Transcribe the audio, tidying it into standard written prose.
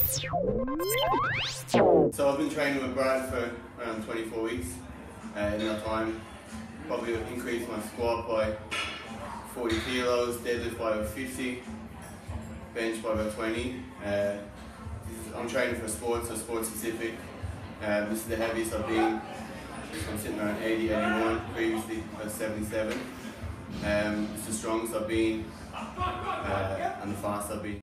So I've been training with Brad for around 24 weeks. In that time, probably increased my squat by 40 kilos, deadlift by about 50, bench by about 20. I'm training for sports, so sports specific. This is the heaviest I've been. I'm sitting around 80, 81, previously I was 77. It's the strongest I've been and the fastest I've been.